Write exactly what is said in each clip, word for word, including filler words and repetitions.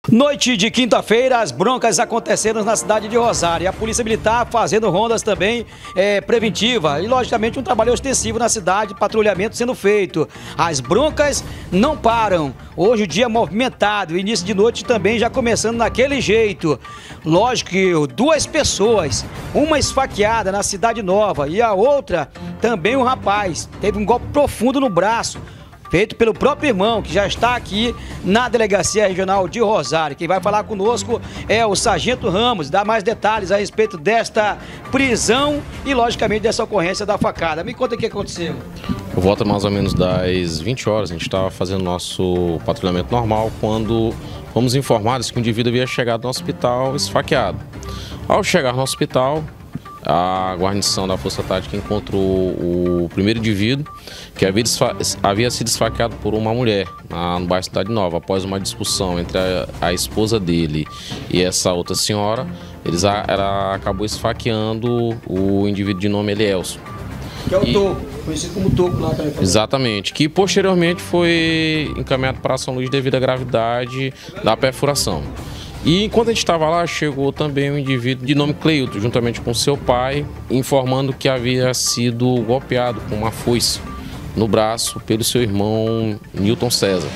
Noite de quinta-feira, as broncas aconteceram na cidade de Rosário. E a Polícia Militar fazendo rondas também é, preventiva. E, logicamente, um trabalho ostensivo na cidade, patrulhamento sendo feito. As broncas não param. Hoje o dia é movimentado, início de noite também já começando naquele jeito. Lógico que duas pessoas, uma esfaqueada na Cidade Nova e a outra também um rapaz. Teve um golpe profundo no braço, feito pelo próprio irmão, que já está aqui na Delegacia Regional de Rosário. Quem vai falar conosco é o Sargento Ramos, dá mais detalhes a respeito desta prisão e, logicamente, dessa ocorrência da facada. Me conta o que aconteceu. Por volta mais ou menos das vinte horas, a gente estava fazendo nosso patrulhamento normal quando fomos informados que um indivíduo havia chegado no hospital esfaqueado. Ao chegar no hospital, a guarnição da Força Tática encontrou o primeiro indivíduo que havia, havia sido esfaqueado por uma mulher na, no bairro Cidade Nova. Após uma discussão entre a, a esposa dele e essa outra senhora, eles, a, ela acabou esfaqueando o indivíduo de nome Elielson. Que é o e, Toco, conhecido como Toco lá. Cara. Exatamente, que posteriormente foi encaminhado para São Luís devido à gravidade da perfuração. E enquanto a gente estava lá, chegou também um indivíduo de nome Cleilton, juntamente com seu pai, informando que havia sido golpeado com uma foice no braço pelo seu irmão Newton César.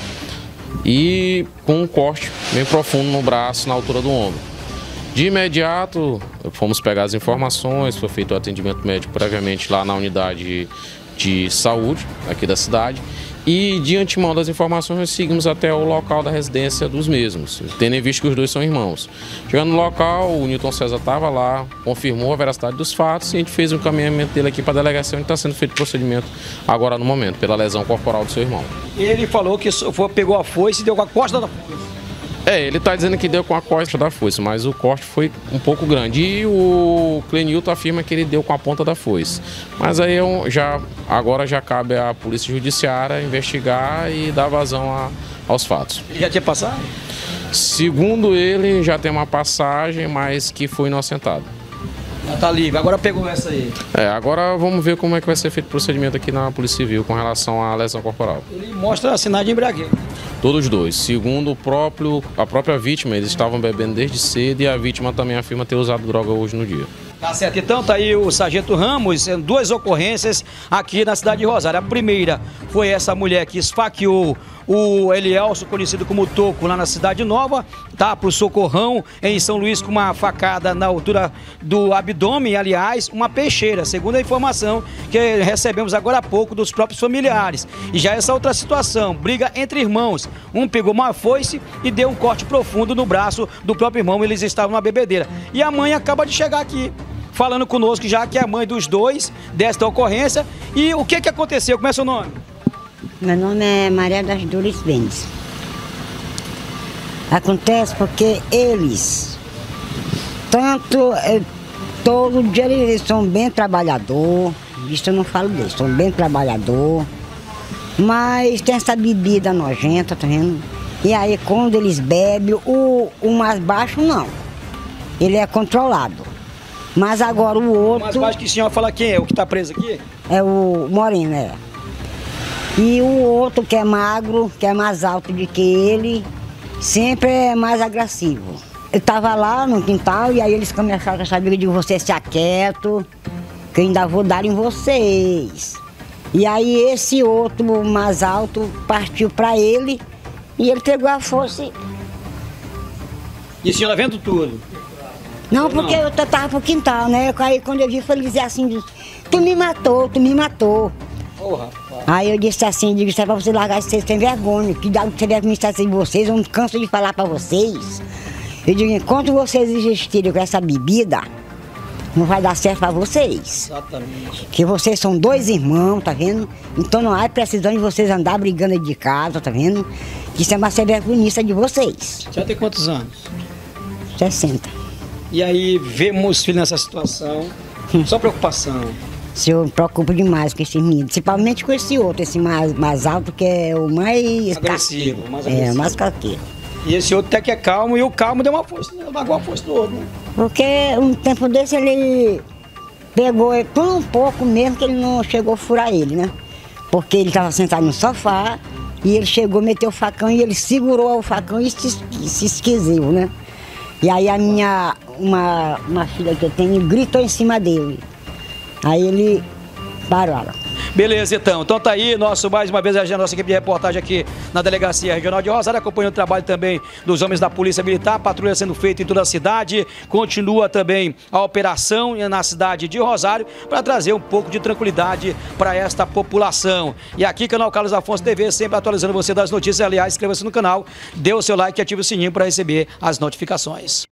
E com um corte bem profundo no braço, na altura do ombro. De imediato, fomos pegar as informações, foi feito o atendimento médico previamente lá na unidade de saúde aqui da cidade. E de antemão das informações nós seguimos até o local da residência dos mesmos, tendo em vista que os dois são irmãos. Chegando no local, o Newton César estava lá, confirmou a veracidade dos fatos e a gente fez o encaminhamento dele aqui para a delegacia, onde está sendo feito o procedimento agora no momento, pela lesão corporal do seu irmão. Ele falou que foi, pegou a foice e deu com a costa da foice. É, ele está dizendo que deu com a costa da foice, mas o corte foi um pouco grande. E o Clenilton afirma que ele deu com a ponta da foice. Mas aí já, agora já cabe à Polícia Judiciária investigar e dar vazão a, aos fatos. Ele já tinha passagem? Segundo ele, já tem uma passagem, mas que foi inocentado. Já está livre, agora pegou essa aí. É, agora vamos ver como é que vai ser feito o procedimento aqui na Polícia Civil com relação à lesão corporal. Ele mostra sinais de embriaguez. Todos dois. Segundo o próprio, a própria vítima, eles estavam bebendo desde cedo e a vítima também afirma ter usado droga hoje no dia. Tá certo, então tá aí o Sargento Ramos, duas ocorrências aqui na cidade de Rosário. A primeira foi essa mulher que esfaqueou o Elielson, conhecido como Toco, lá na Cidade Nova, tá pro socorrão em São Luís com uma facada na altura do abdômen, aliás, uma peixeira, segundo a informação que recebemos agora há pouco dos próprios familiares. E já essa outra situação, briga entre irmãos, um pegou uma foice e deu um corte profundo no braço do próprio irmão, eles estavam na bebedeira. E a mãe acaba de chegar aqui, falando conosco já que é a mãe dos dois desta ocorrência. E o que que aconteceu? Como é seu nome? Meu nome é Maria das Dores Mendes. Acontece porque eles, tanto, todo dia eles são bem trabalhador, isso eu não falo deles, são bem trabalhador, mas tem essa bebida nojenta, tá vendo? E aí quando eles bebem, o, o mais baixo não, ele é controlado. Mas agora o outro... O mais baixo que a senhora fala quem é? O que está preso aqui? É o Moreno, é. E o outro que é magro, que é mais alto do que ele, sempre é mais agressivo. Eu estava lá no quintal e aí eles começaram com essa briga de você se aquieto, que eu ainda vou dar em vocês. E aí esse outro mais alto partiu para ele e ele pegou a força e... E a senhora vendo tudo? Não, porque eu estava pro quintal, né? Aí quando eu vi, foi dizer assim, tu me matou, tu me matou. Oh, rapaz. Aí eu disse assim, digo, isso é pra você largar esse sem vergonha, que dá que deve me estar sem vocês, eu não canso de falar pra vocês. Eu digo, enquanto vocês existirem com essa bebida, não vai dar certo pra vocês. Exatamente. Que vocês são dois irmãos, tá vendo? Então não há precisão de vocês andar brigando de casa, tá vendo? Que isso é uma vergonhice de vocês. Já tem quantos anos? sessenta. E aí vemos os filhos nessa situação, só preocupação. Se eu me preocupo demais com esse menino, principalmente com esse outro, esse mais, mais alto, que é o mais agressivo. Mais agressivo. É, mais caqueiro. E esse outro até que é calmo, e o calmo deu uma força, largou a força do outro, né? Porque um tempo desse ele pegou ele por um pouco mesmo, que ele não chegou a furar ele, né? Porque ele estava sentado no sofá, E ele chegou, meteu o facão e ele segurou o facão e se, se esqueceu, né? E aí a minha, uma, uma filha que eu tenho, gritou em cima dele. Aí ele parou. Beleza, então. Então tá aí, nosso, mais uma vez, a nossa equipe de reportagem aqui na Delegacia Regional de Rosário, acompanhando o trabalho também dos homens da Polícia Militar, patrulha sendo feita em toda a cidade, continua também a operação na cidade de Rosário, para trazer um pouco de tranquilidade para esta população. E aqui, canal Carlos Afonso T V, sempre atualizando você das notícias. Aliás, inscreva-se no canal, dê o seu like e ative o sininho para receber as notificações.